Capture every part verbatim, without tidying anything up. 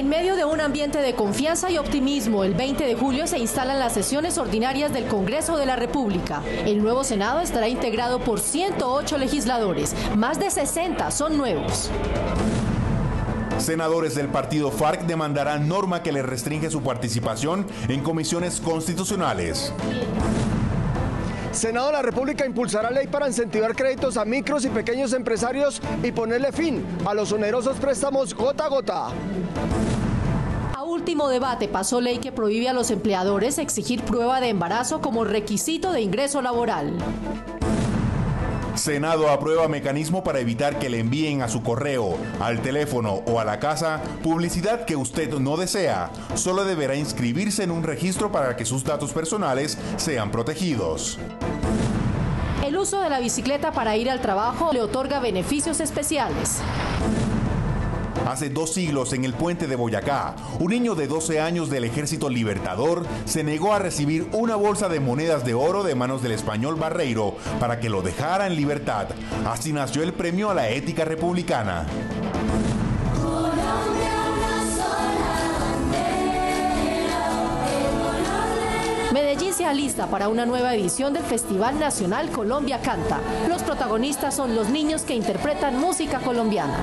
En medio de un ambiente de confianza y optimismo, el veinte de julio se instalan las sesiones ordinarias del Congreso de la República. El nuevo Senado estará integrado por ciento ocho legisladores, más de sesenta son nuevos. Senadores del partido FARC demandarán norma que les restringe su participación en comisiones constitucionales. Senado de la República impulsará ley para incentivar créditos a micros y pequeños empresarios y ponerle fin a los onerosos préstamos gota a gota. A último debate pasó ley que prohíbe a los empleadores exigir prueba de embarazo como requisito de ingreso laboral. Senado aprueba mecanismo para evitar que le envíen a su correo, al teléfono o a la casa publicidad que usted no desea. Solo deberá inscribirse en un registro para que sus datos personales sean protegidos. El uso de la bicicleta para ir al trabajo le otorga beneficios especiales. Hace dos siglos, en el puente de Boyacá, un niño de doce años del Ejército Libertador se negó a recibir una bolsa de monedas de oro de manos del español Barreiro para que lo dejara en libertad. Así nació el premio a la ética republicana. Medellín se alista para una nueva edición del Festival Nacional Colombia Canta. Los protagonistas son los niños que interpretan música colombiana.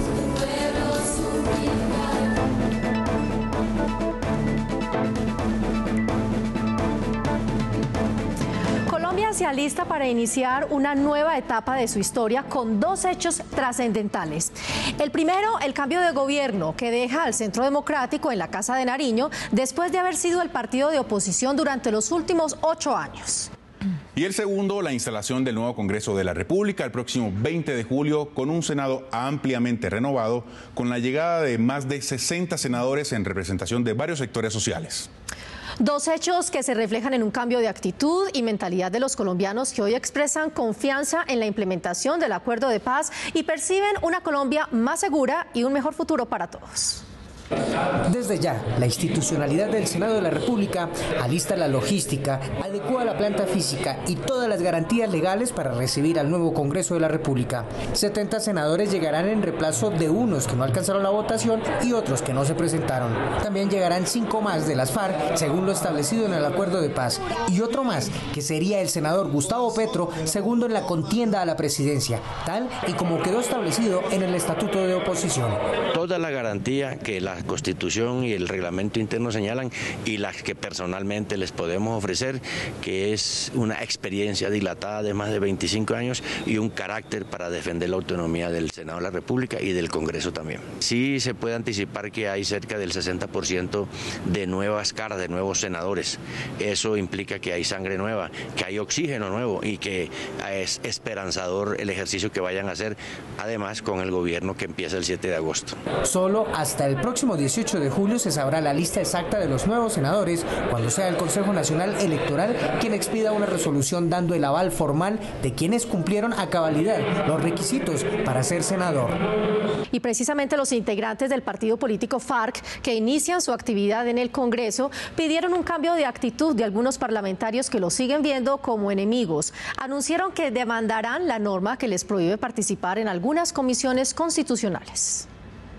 Colombia se alista para iniciar una nueva etapa de su historia con dos hechos trascendentales. El primero, el cambio de gobierno que deja al Centro Democrático en la Casa de Nariño después de haber sido el partido de oposición durante los últimos ocho años. Y el segundo, la instalación del nuevo Congreso de la República el próximo veinte de julio con un Senado ampliamente renovado, con la llegada de más de sesenta senadores en representación de varios sectores sociales. Dos hechos que se reflejan en un cambio de actitud y mentalidad de los colombianos que hoy expresan confianza en la implementación del acuerdo de paz y perciben una Colombia más segura y un mejor futuro para todos. Desde ya, la institucionalidad del Senado de la República alista la logística, adecua la planta física y todas las garantías legales para recibir al nuevo Congreso de la República. setenta senadores llegarán en reemplazo de unos que no alcanzaron la votación y otros que no se presentaron. También llegarán cinco más de las FARC, según lo establecido en el acuerdo de paz, y otro más, que sería el senador Gustavo Petro, segundo en la contienda a la presidencia, tal y como quedó establecido en el Estatuto de Oposición. Toda la garantía que la Constitución y el reglamento interno señalan y las que personalmente les podemos ofrecer, que es una experiencia dilatada de más de veinticinco años y un carácter para defender la autonomía del Senado de la República y del Congreso también. Sí se puede anticipar que hay cerca del sesenta por ciento de nuevas caras, de nuevos senadores. Eso implica que hay sangre nueva, que hay oxígeno nuevo y que es esperanzador el ejercicio que vayan a hacer, además con el gobierno que empieza el siete de agosto. Solo hasta el próximo dieciocho de julio se sabrá la lista exacta de los nuevos senadores cuando sea el Consejo Nacional Electoral quien expida una resolución dando el aval formal de quienes cumplieron a cabalidad los requisitos para ser senador. Y precisamente los integrantes del partido político FARC que inician su actividad en el Congreso pidieron un cambio de actitud de algunos parlamentarios que los siguen viendo como enemigos. Anunciaron que demandarán la norma que les prohíbe participar en algunas comisiones constitucionales.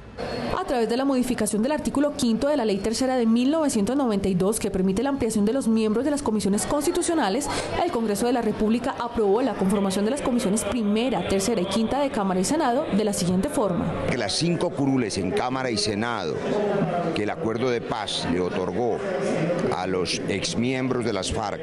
A través de la modificación del artículo quinto de la Ley Tercera de mil novecientos noventa y dos, que permite la ampliación de los miembros de las comisiones constitucionales, el Congreso de la República aprobó la conformación de las comisiones primera, tercera y quinta de Cámara y Senado de la siguiente forma. Que las cinco curules en Cámara y Senado que el acuerdo de paz le otorgó a los exmiembros de las FARC,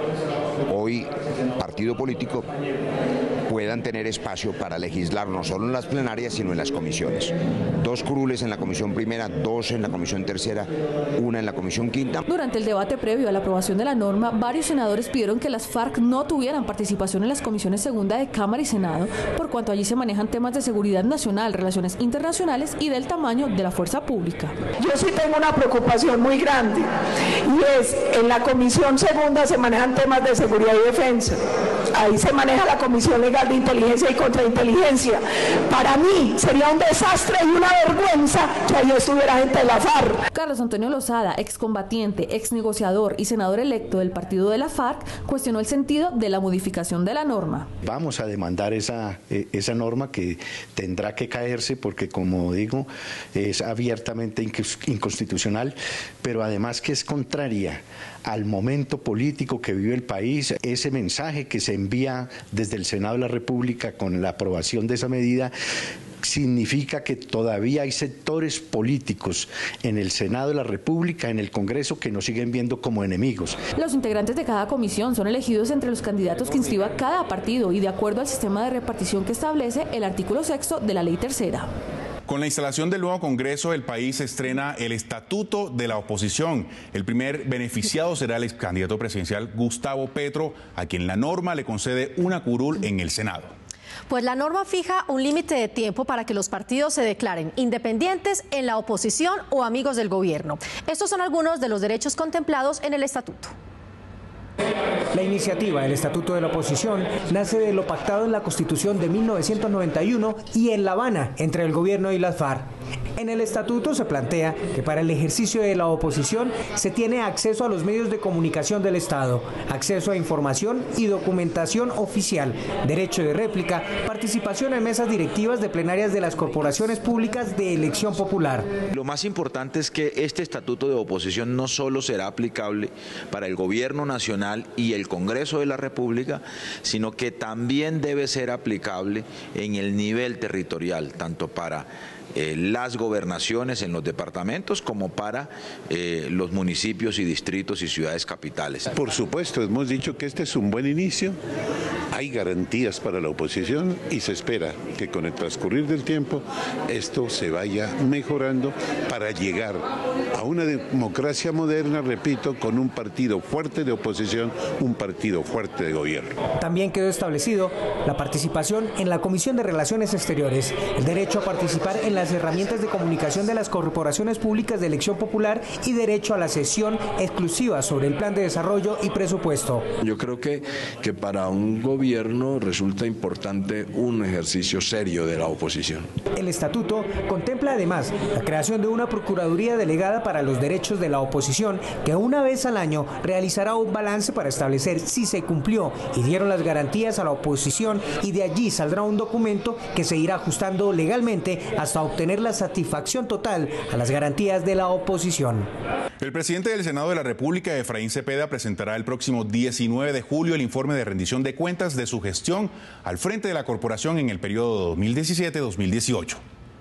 hoy partido político, puedan tener espacio para legislar no solo en las plenarias sino en las comisiones. Dos curules en la comisión primera, dos en la comisión tercera, una en la comisión quinta. Durante el debate previo a la aprobación de la norma, varios senadores pidieron que las FARC no tuvieran participación en las comisiones segunda de Cámara y Senado, por cuanto allí se manejan temas de seguridad nacional, relaciones internacionales y del tamaño de la fuerza pública. Yo sí tengo una preocupación muy grande y es, en la comisión segunda se manejan temas de seguridad y defensa. ahí se maneja la Comisión Legal de Inteligencia y Contrainteligencia. Para mí sería un desastre y una vergüenza que ahí estuviera gente de la FARC. Carlos Antonio Lozada, excombatiente, exnegociador y senador electo del partido de la FARC, cuestionó el sentido de la modificación de la norma. Vamos a demandar esa, esa norma que tendrá que caerse porque, como digo, es abiertamente inconstitucional, pero además que es contraria al momento político que vive el país. Ese mensaje que se envía desde el Senado de la República con la aprobación de esa medida significa que todavía hay sectores políticos en el Senado de la República, en el Congreso, que nos siguen viendo como enemigos. Los integrantes de cada comisión son elegidos entre los candidatos que inscriba cada partido y de acuerdo al sistema de repartición que establece el artículo sexto de la Ley Tercera. Con la instalación del nuevo Congreso, el país estrena el Estatuto de la Oposición. El primer beneficiado será el ex candidato presidencial Gustavo Petro, a quien la norma le concede una curul en el Senado. Pues la norma fija un límite de tiempo para que los partidos se declaren independientes, en la oposición o amigos del gobierno. Estos son algunos de los derechos contemplados en el estatuto. La iniciativa del Estatuto de la Oposición nace de lo pactado en la Constitución de mil novecientos noventa y uno y en La Habana entre el gobierno y las FARC. En el estatuto se plantea que para el ejercicio de la oposición se tiene acceso a los medios de comunicación del Estado, acceso a información y documentación oficial, derecho de réplica, participación en mesas directivas de plenarias de las corporaciones públicas de elección popular. Lo más importante es que este estatuto de oposición no solo será aplicable para el gobierno nacional y el Congreso de la República, sino que también debe ser aplicable en el nivel territorial, tanto para Eh, las gobernaciones en los departamentos como para eh, los municipios y distritos y ciudades capitales. Por supuesto, hemos dicho que este es un buen inicio, hay garantías para la oposición y se espera que con el transcurrir del tiempo esto se vaya mejorando para llegar a una democracia moderna, repito, con un partido fuerte de oposición, un partido fuerte de gobierno. También quedó establecido la participación en la Comisión de Relaciones Exteriores, el derecho a participar en la las herramientas de comunicación de las corporaciones públicas de elección popular y derecho a la sesión exclusiva sobre el plan de desarrollo y presupuesto. Yo creo que, que para un gobierno resulta importante un ejercicio serio de la oposición. El estatuto contempla además la creación de una Procuraduría Delegada para los Derechos de la Oposición que una vez al año realizará un balance para establecer si se cumplió y dieron las garantías a la oposición, y de allí saldrá un documento que se irá ajustando legalmente hasta obtener la satisfacción total a las garantías de la oposición. El presidente del Senado de la República, Efraín Cepeda, presentará el próximo diecinueve de julio el informe de rendición de cuentas de su gestión al frente de la corporación en el periodo dos mil diecisiete a dos mil dieciocho.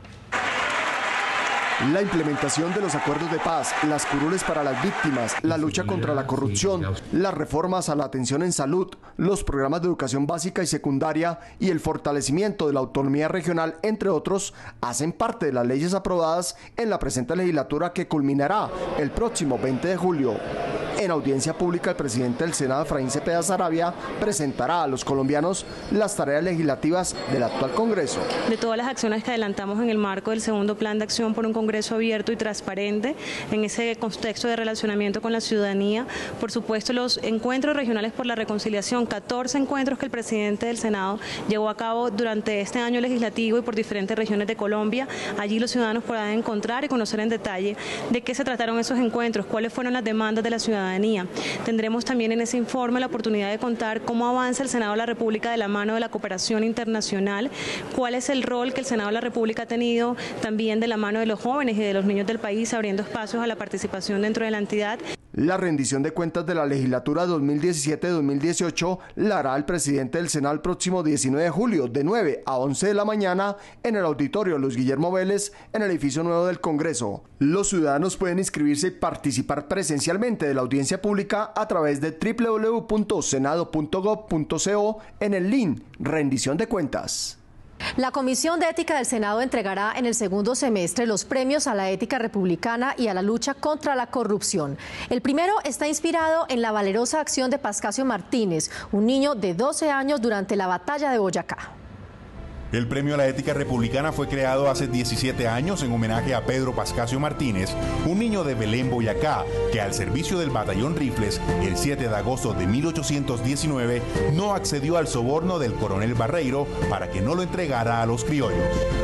La implementación de los acuerdos de paz, las curules para las víctimas, la lucha contra la corrupción, las reformas a la atención en salud, los programas de educación básica y secundaria y el fortalecimiento de la autonomía regional, entre otros, hacen parte de las leyes aprobadas en la presente legislatura que culminará el próximo veinte de julio. En audiencia pública, el presidente del Senado, Efraín Cepeda Saravia, presentará a los colombianos las tareas legislativas del actual Congreso. De todas las acciones que adelantamos en el marco del segundo plan de acción por un Congreso abierto y transparente, en ese contexto de relacionamiento con la ciudadanía, por supuesto los encuentros regionales por la reconciliación, catorce encuentros que el presidente del Senado llevó a cabo durante este año legislativo y por diferentes regiones de Colombia. Allí los ciudadanos podrán encontrar y conocer en detalle de qué se trataron esos encuentros, cuáles fueron las demandas de la ciudadanía. Tendremos también en ese informe la oportunidad de contar cómo avanza el Senado de la República de la mano de la cooperación internacional, cuál es el rol que el Senado de la República ha tenido también de la mano de los jóvenes y de los niños del país, abriendo espacios a la participación dentro de la entidad. La rendición de cuentas de la legislatura dos mil diecisiete a dos mil dieciocho la hará el presidente del Senado el próximo diecinueve de julio de nueve a once de la mañana en el auditorio Luis Guillermo Vélez en el edificio nuevo del Congreso. Los ciudadanos pueden inscribirse y participar presencialmente de la audiencia pública a través de doble u doble u doble u punto senado punto gob punto co en el link Rendición de Cuentas. La Comisión de Ética del Senado entregará en el segundo semestre los premios a la ética republicana y a la lucha contra la corrupción. El primero está inspirado en la valerosa acción de Pascasio Martínez, un niño de doce años durante la batalla de Boyacá. El premio a la ética republicana fue creado hace diecisiete años en homenaje a Pedro Pascasio Martínez, un niño de Belén, Boyacá, que al servicio del batallón Rifles, el siete de agosto de mil ochocientos diecinueve, no accedió al soborno del coronel Barreiro para que no lo entregara a los criollos.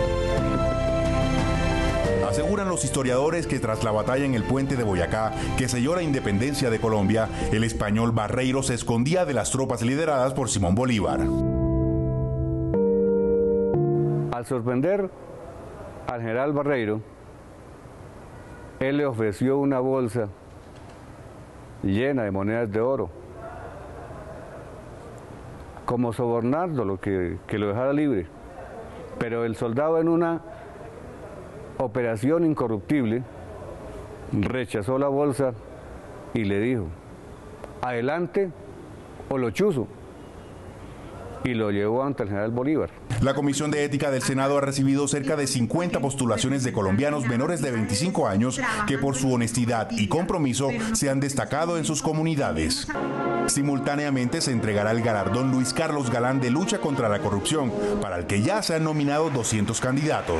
Aseguran los historiadores que tras la batalla en el puente de Boyacá, que selló la independencia de Colombia, el español Barreiro se escondía de las tropas lideradas por Simón Bolívar. Al sorprender al general Barreiro, él le ofreció una bolsa llena de monedas de oro, como sobornándolo, que, que lo dejara libre. Pero el soldado, en una operación incorruptible, rechazó la bolsa y le dijo: adelante o lo chuzo, y lo llevó ante el general Bolívar. La Comisión de Ética del Senado ha recibido cerca de cincuenta postulaciones de colombianos menores de veinticinco años que por su honestidad y compromiso se han destacado en sus comunidades. Simultáneamente se entregará el galardón Luis Carlos Galán de lucha contra la corrupción, para el que ya se han nominado doscientos candidatos.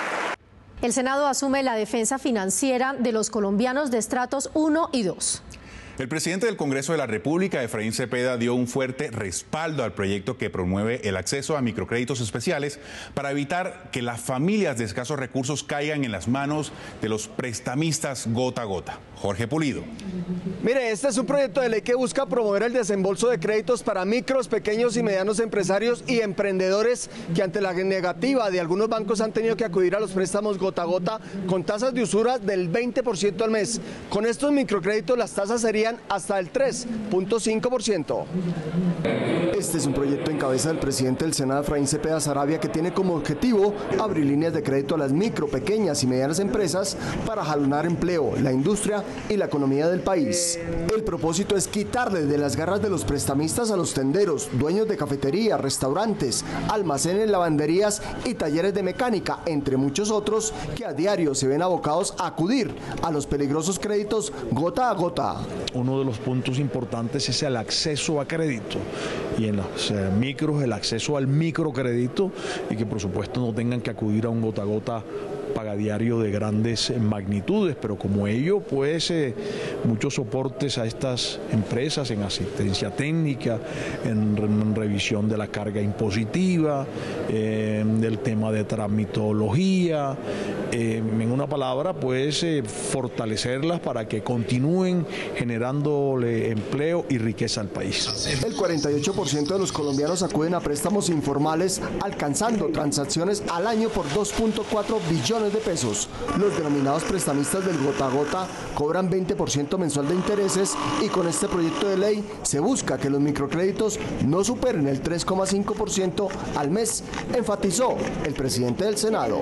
El Senado asume la defensa financiera de los colombianos de estratos uno y dos. El presidente del Congreso de la República, Efraín Cepeda, dio un fuerte respaldo al proyecto que promueve el acceso a microcréditos especiales para evitar que las familias de escasos recursos caigan en las manos de los prestamistas gota a gota. Jorge Pulido. Mire, este es un proyecto de ley que busca promover el desembolso de créditos para micros, pequeños y medianos empresarios y emprendedores que ante la negativa de algunos bancos han tenido que acudir a los préstamos gota a gota con tasas de usura del veinte por ciento al mes. Con estos microcréditos las tasas serían hasta el tres punto cinco por ciento. Este es un proyecto en cabeza del presidente del Senado, Efraín Cepeda Saravia, que tiene como objetivo abrir líneas de crédito a las micro, pequeñas y medianas empresas para jalonar empleo, la industria y la economía del país. El propósito es quitarle de las garras de los prestamistas a los tenderos, dueños de cafeterías, restaurantes, almacenes, lavanderías y talleres de mecánica, entre muchos otros, que a diario se ven abocados a acudir a los peligrosos créditos gota a gota. Uno de los puntos importantes es el acceso a crédito, y en los eh, micros el acceso al microcrédito, y que por supuesto no tengan que acudir a un gota a gota pagadiario de grandes magnitudes, pero como ello, pues eh, muchos soportes a estas empresas en asistencia técnica, en, en revisión de la carga impositiva, eh, del tema de tramitología, eh, en una palabra, pues eh, fortalecerlas para que continúen generándole empleo y riqueza al país. El cuarenta y ocho por ciento de los colombianos acuden a préstamos informales, alcanzando transacciones al año por dos punto cuatro billones de pesos. Los denominados prestamistas del gota a gota cobran veinte por ciento mensual de intereses, y con este proyecto de ley se busca que los microcréditos no superen el tres coma cinco por ciento al mes, enfatizó el presidente del Senado.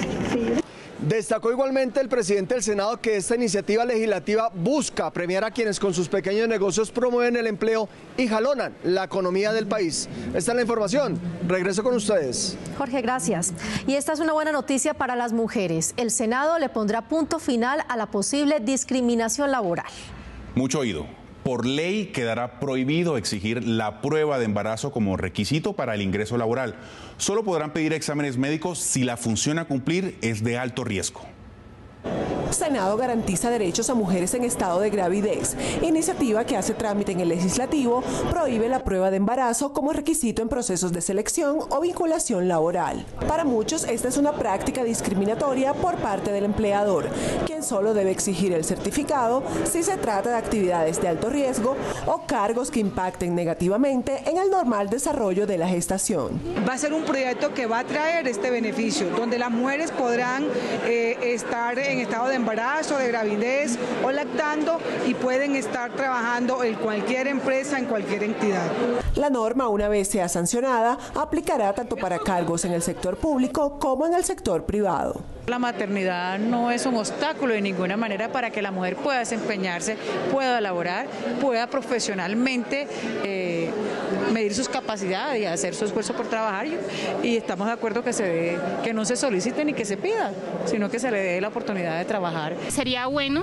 Destacó igualmente el presidente del Senado que esta iniciativa legislativa busca premiar a quienes con sus pequeños negocios promueven el empleo y jalonan la economía del país. Esta es la información. Regreso con ustedes. Jorge, gracias. Y esta es una buena noticia para las mujeres. El Senado le pondrá punto final a la posible discriminación laboral. Mucho oído. Por ley quedará prohibido exigir la prueba de embarazo como requisito para el ingreso laboral. Solo podrán pedir exámenes médicos si la función a cumplir es de alto riesgo. Senado garantiza derechos a mujeres en estado de gravidez. Iniciativa que hace trámite en el legislativo prohíbe la prueba de embarazo como requisito en procesos de selección o vinculación laboral. Para muchos, esta es una práctica discriminatoria por parte del empleador, quien solo debe exigir el certificado si se trata de actividades de alto riesgo o cargos que impacten negativamente en el normal desarrollo de la gestación. Va a ser un proyecto que va a traer este beneficio, donde las mujeres podrán eh, estar en estado de embarazo, de gravidez o lactando, y pueden estar trabajando en cualquier empresa, en cualquier entidad. La norma, una vez sea sancionada, aplicará tanto para cargos en el sector público como en el sector privado. La maternidad no es un obstáculo de ninguna manera para que la mujer pueda desempeñarse, pueda laborar, pueda profesionalmente eh, medir sus capacidades y hacer su esfuerzo por trabajar, y estamos de acuerdo que se dé, que no se solicite ni que se pida, sino que se le dé la oportunidad de trabajar. Sería bueno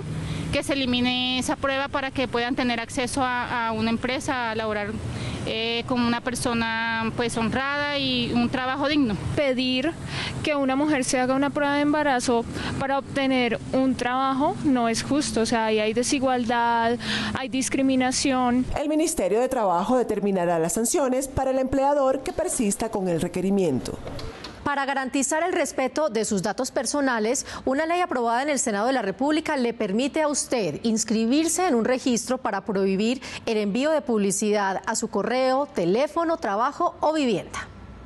que se elimine esa prueba para que puedan tener acceso a, a una empresa, a laborar eh, como una persona pues honrada y un trabajo digno. Pedir que una mujer se haga una prueba de embarazo para obtener un trabajo no es justo, o sea, ahí hay desigualdad, hay discriminación. El Ministerio de Trabajo determinará las sanciones para el empleador que persista con el requerimiento. Para garantizar el respeto de sus datos personales, una ley aprobada en el Senado de la República le permite a usted inscribirse en un registro para prohibir el envío de publicidad a su correo, teléfono, trabajo o vivienda.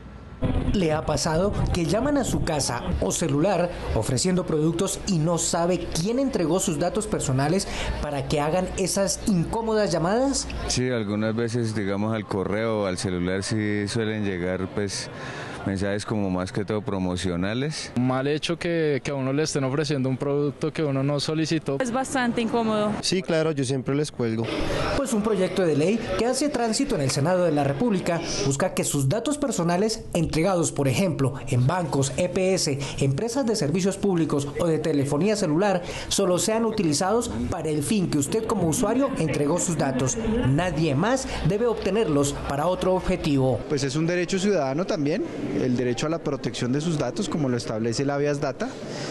¿Le ha pasado que llaman a su casa o celular ofreciendo productos y no sabe quién entregó sus datos personales para que hagan esas incómodas llamadas? Sí, algunas veces, digamos, al correo o al celular sí suelen llegar, pues, mensajes como más que todo promocionales. Mal hecho que, que a uno le estén ofreciendo un producto que uno no solicitó. Es bastante incómodo. Sí, claro, yo siempre les cuelgo. Pues un proyecto de ley que hace tránsito en el Senado de la República busca que sus datos personales entregados, por ejemplo, en bancos, E P S, empresas de servicios públicos o de telefonía celular, solo sean utilizados para el fin que usted como usuario entregó sus datos. Nadie más debe obtenerlos para otro objetivo. Pues es un derecho ciudadano también, el derecho a la protección de sus datos, como lo establece el Habeas Data,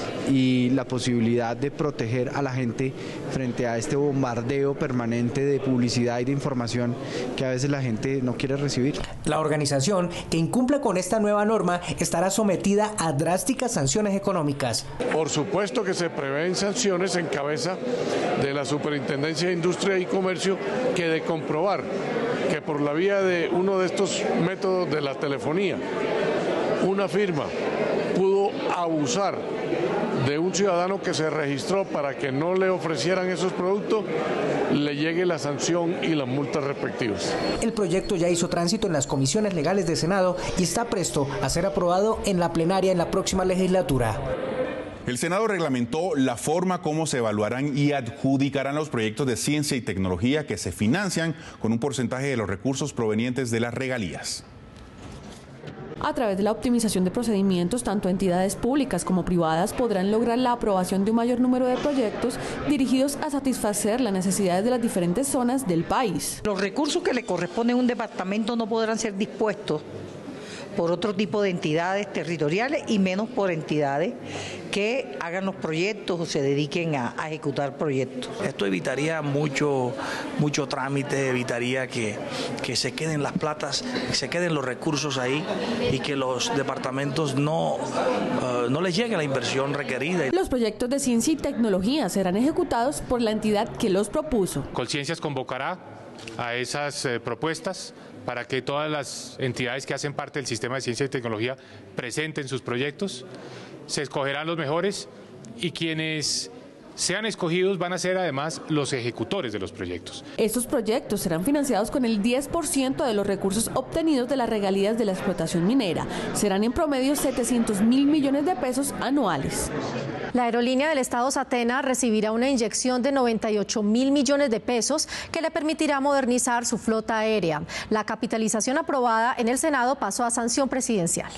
y la posibilidad de proteger a la gente frente a este bombardeo permanente de publicidad y de información que a veces la gente no quiere recibir. La organización que incumpla con esta nueva norma estará sometida a drásticas sanciones económicas. Por supuesto que se prevén sanciones en cabeza de la Superintendencia de Industria y Comercio, que de comprobar que por la vía de uno de estos métodos de la telefonía, una firma pudo abusar de un ciudadano que se registró para que no le ofrecieran esos productos, le llegue la sanción y las multas respectivas. El proyecto ya hizo tránsito en las comisiones legales del Senado y está presto a ser aprobado en la plenaria en la próxima legislatura. El Senado reglamentó la forma como se evaluarán y adjudicarán los proyectos de ciencia y tecnología que se financian con un porcentaje de los recursos provenientes de las regalías. A través de la optimización de procedimientos, tanto entidades públicas como privadas podrán lograr la aprobación de un mayor número de proyectos dirigidos a satisfacer las necesidades de las diferentes zonas del país. Los recursos que le corresponden a un departamento no podrán ser dispuestos por otro tipo de entidades territoriales y menos por entidades que hagan los proyectos o se dediquen a, a ejecutar proyectos. Esto evitaría mucho, mucho trámite, evitaría que, que se queden las platas, que se queden los recursos ahí y que los departamentos no, uh, no les llegue la inversión requerida. Los proyectos de ciencia y tecnología serán ejecutados por la entidad que los propuso. Colciencias convocará a esas eh, propuestas para que todas las entidades que hacen parte del sistema de ciencia y tecnología presenten sus proyectos. Se escogerán los mejores y quienes sean escogidos van a ser además los ejecutores de los proyectos. Estos proyectos serán financiados con el diez por ciento de los recursos obtenidos de las regalías de la explotación minera. Serán en promedio setecientos mil millones de pesos anuales. La aerolínea del Estado Satena recibirá una inyección de noventa y ocho mil millones de pesos que le permitirá modernizar su flota aérea. La capitalización aprobada en el Senado pasó a sanción presidencial.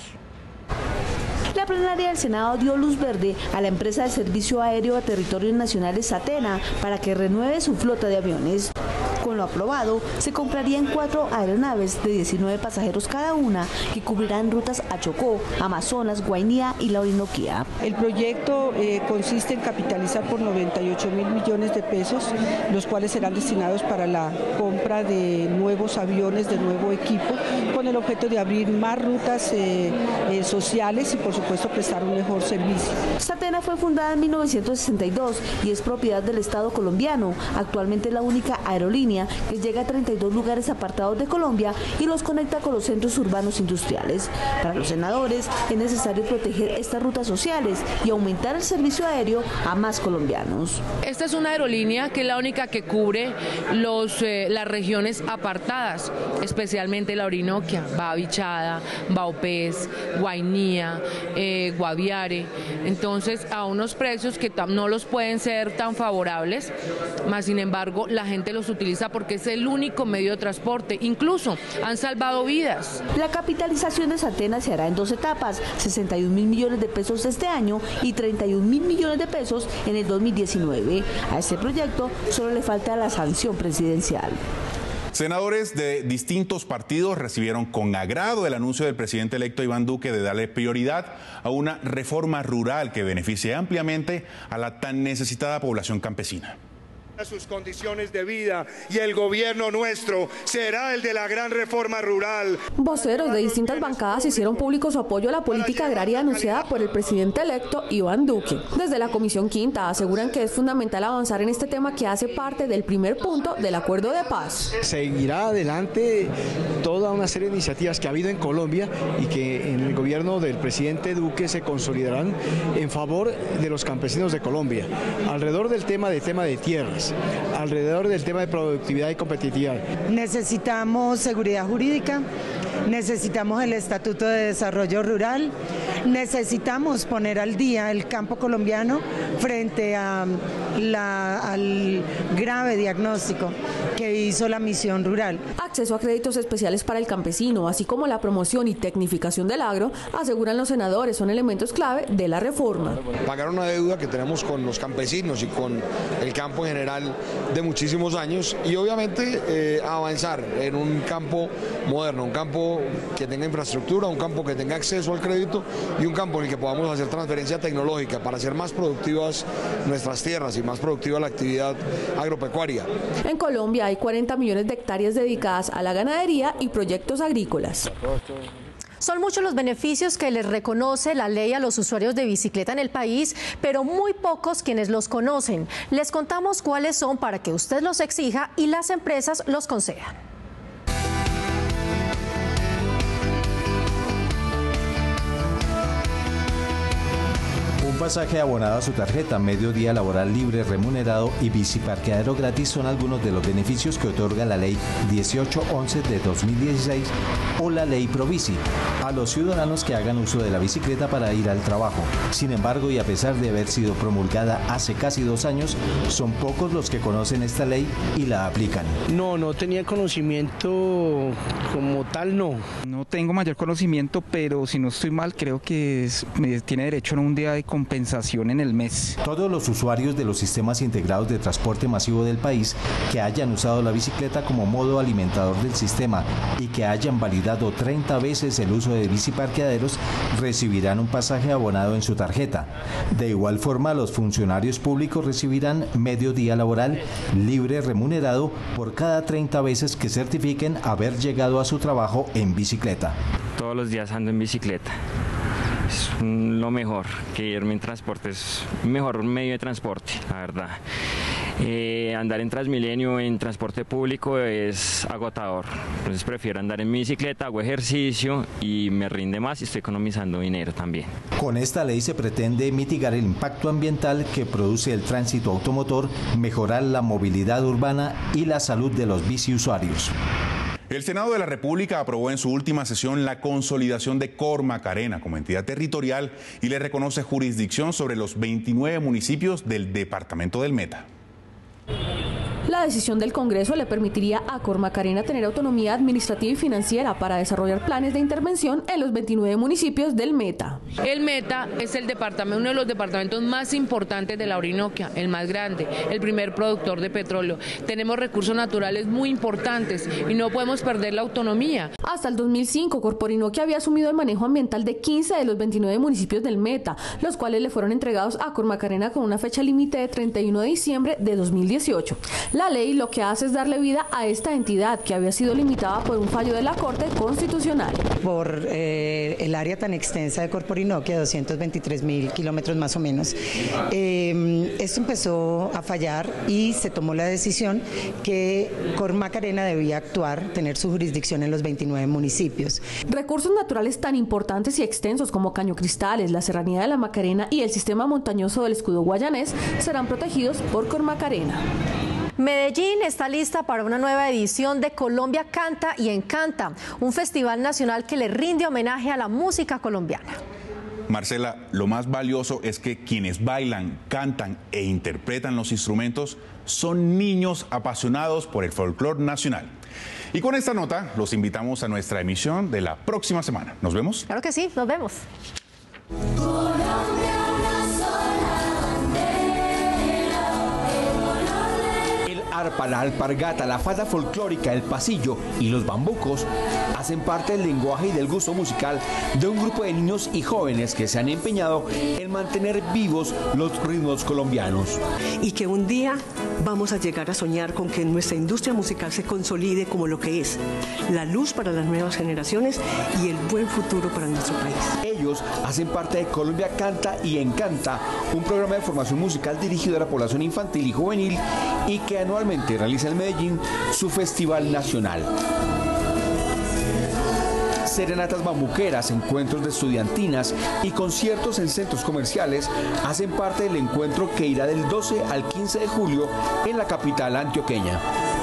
La plenaria del Senado dio luz verde a la empresa de servicio aéreo a territorios nacionales Satena para que renueve su flota de aviones. Con lo aprobado, se comprarían cuatro aeronaves de diecinueve pasajeros cada una que cubrirán rutas a Chocó, Amazonas, Guainía y la Orinoquía. El proyecto eh, consiste en capitalizar por noventa y ocho mil millones de pesos, los cuales serán destinados para la compra de nuevos aviones, de nuevo equipo, con el objeto de abrir más rutas eh, eh, sociales y por supuesto prestar un mejor servicio. Satena fue fundada en mil novecientos sesenta y dos y es propiedad del Estado colombiano. Actualmente es la única aerolínea que llega a treinta y dos lugares apartados de Colombia y los conecta con los centros urbanos industriales. Para los senadores es necesario proteger estas rutas sociales y aumentar el servicio aéreo a más colombianos. Esta es una aerolínea que es la única que cubre los, eh, las regiones apartadas, especialmente la Orinoquia, Babichada, Baupés, Guainía, eh, Guaviare. Entonces, a unos precios que no los pueden ser tan favorables, más sin embargo, la gente los utiliza empresa porque es el único medio de transporte. Incluso han salvado vidas. La capitalización de Satena se hará en dos etapas, sesenta y un mil millones de pesos este año y treinta y un mil millones de pesos en el dos mil diecinueve. A este proyecto solo le falta la sanción presidencial. Senadores de distintos partidos recibieron con agrado el anuncio del presidente electo Iván Duque de darle prioridad a una reforma rural que beneficie ampliamente a la tan necesitada población campesina. Sus condiciones de vida y el gobierno nuestro será el de la gran reforma rural. Voceros de distintas bancadas hicieron público su apoyo a la política agraria anunciada por el presidente electo Iván Duque. Desde la Comisión Quinta aseguran que es fundamental avanzar en este tema que hace parte del primer punto del acuerdo de paz. Seguirá adelante toda una serie de iniciativas que ha habido en Colombia y que en el gobierno del presidente Duque se consolidarán en favor de los campesinos de Colombia, alrededor del tema de tema de tierras, alrededor del tema de productividad y competitividad. Necesitamos seguridad jurídica, necesitamos el Estatuto de Desarrollo Rural, necesitamos poner al día el campo colombiano frente a la, al grave diagnóstico que hizo la misión rural. Acceso a créditos especiales para el campesino, así como la promoción y tecnificación del agro, aseguran los senadores, son elementos clave de la reforma. Pagar una deuda que tenemos con los campesinos y con el campo en general de muchísimos años y obviamente eh, avanzar en un campo moderno, un campo que tenga infraestructura, un campo que tenga acceso al crédito y un campo en el que podamos hacer transferencia tecnológica para hacer más productivas nuestras tierras y más productiva la actividad agropecuaria. En Colombia hay cuarenta millones de hectáreas dedicadas a la ganadería y proyectos agrícolas. Son muchos los beneficios que les reconoce la ley a los usuarios de bicicleta en el país, pero muy pocos quienes los conocen. Les contamos cuáles son para que usted los exija y las empresas los concedan. Un pasaje abonado a su tarjeta, medio día laboral libre remunerado y biciparqueadero gratis son algunos de los beneficios que otorga la Ley dieciocho once de dos mil dieciséis o la Ley Probici a los ciudadanos que hagan uso de la bicicleta para ir al trabajo. Sin embargo, y a pesar de haber sido promulgada hace casi dos años, son pocos los que conocen esta ley y la aplican. No, no tenía conocimiento como tal, no. No tengo mayor conocimiento, pero si no estoy mal, creo que es, tiene derecho a un día de compensación en el mes. Todos los usuarios de los sistemas integrados de transporte masivo del país que hayan usado la bicicleta como modo alimentador del sistema y que hayan validado treinta veces el uso de biciparqueaderos recibirán un pasaje abonado en su tarjeta. De igual forma, los funcionarios públicos recibirán medio día laboral libre remunerado por cada treinta veces que certifiquen haber llegado a su trabajo en bicicleta. Todos los días ando en bicicleta. Es lo mejor que irme en transporte, es el mejor medio de transporte, la verdad. Eh, andar en Transmilenio, en transporte público es agotador, entonces prefiero andar en mi bicicleta, hago ejercicio y me rinde más y estoy economizando dinero también. Con esta ley se pretende mitigar el impacto ambiental que produce el tránsito automotor, mejorar la movilidad urbana y la salud de los biciusuarios. El Senado de la República aprobó en su última sesión la consolidación de Cormacarena como entidad territorial y le reconoce jurisdicción sobre los veintinueve municipios del departamento del Meta. La decisión del Congreso le permitiría a Cormacarena tener autonomía administrativa y financiera para desarrollar planes de intervención en los veintinueve municipios del Meta. El Meta es el departamento, uno de los departamentos más importantes de la Orinoquia, el más grande, el primer productor de petróleo. Tenemos recursos naturales muy importantes y no podemos perder la autonomía. Hasta el dos mil cinco, Corporinoquia había asumido el manejo ambiental de quince de los veintinueve municipios del Meta, los cuales le fueron entregados a Cormacarena con una fecha límite de treinta y uno de diciembre de dos mil dieciocho. La ley lo que hace es darle vida a esta entidad que había sido limitada por un fallo de la Corte Constitucional. Por eh, el área tan extensa de Corporinoquia, doscientos veintitrés mil kilómetros más o menos, eh, esto empezó a fallar y se tomó la decisión que Cormacarena debía actuar, tener su jurisdicción en los veintinueve municipios. Recursos naturales tan importantes y extensos como Caño Cristales, la Serranía de la Macarena y el sistema montañoso del Escudo Guayanés serán protegidos por Cormacarena. Medellín está lista para una nueva edición de Colombia Canta y Encanta, un festival nacional que le rinde homenaje a la música colombiana. Marcela, lo más valioso es que quienes bailan, cantan e interpretan los instrumentos son niños apasionados por el folclore nacional. Y con esta nota los invitamos a nuestra emisión de la próxima semana. ¿Nos vemos? Claro que sí, nos vemos. Arpa, la alpargata, la falda folclórica, el pasillo y los bambucos hacen parte del lenguaje y del gusto musical de un grupo de niños y jóvenes que se han empeñado en mantener vivos los ritmos colombianos. Y que un día vamos a llegar a soñar con que nuestra industria musical se consolide como lo que es, la luz para las nuevas generaciones y el buen futuro para nuestro país. Ellos hacen parte de Colombia Canta y Encanta, un programa de formación musical dirigido a la población infantil y juvenil y que anualmente realiza en Medellín su festival nacional. Serenatas bambuqueras, encuentros de estudiantinas y conciertos en centros comerciales hacen parte del encuentro que irá del doce al quince de julio en la capital antioqueña.